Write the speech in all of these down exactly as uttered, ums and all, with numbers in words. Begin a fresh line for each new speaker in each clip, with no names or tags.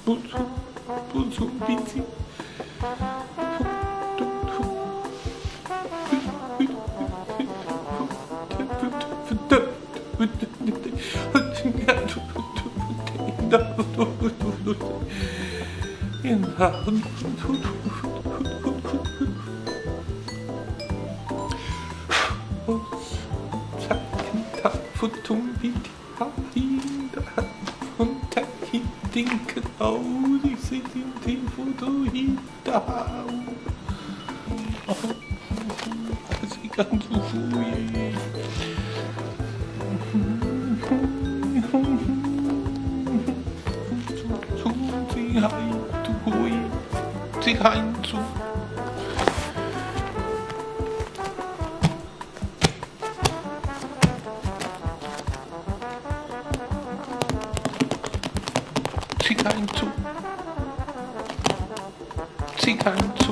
Buzu, buzu, bizi. Denken auch, ich sehe den Foto hinter. Das ist ganz so ruhig. Sie heim, du hui, sie heim zu. Sie heim zu. Sie heim zu.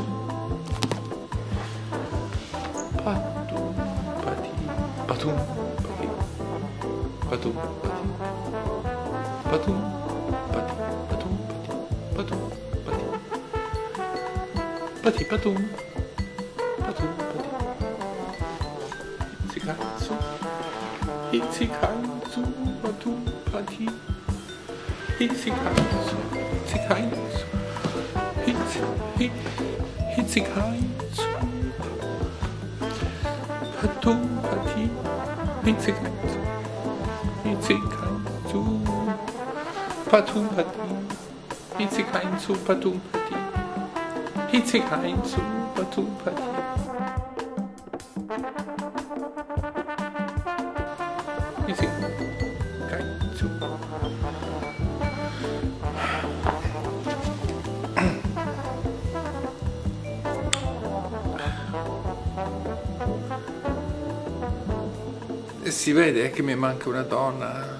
Badum, badi, badum, badi, badum, badi, badum, badi, badum, badi, badum, badi, badi, badum, badum, badi. Sie heim zu. Sie heim zu, badum, badi. Hitzig Heinz, Hitzig Heinz, Hitzig Heinz, Patum, Pati, Hitzig Heinz, Hitzig Heinz, Patum, Pati, Hitzig Heinz, Patum, Pati, Hitzig Heinz, Patum, Pati. Hitzig Heinz. Si vede che mi manca una donna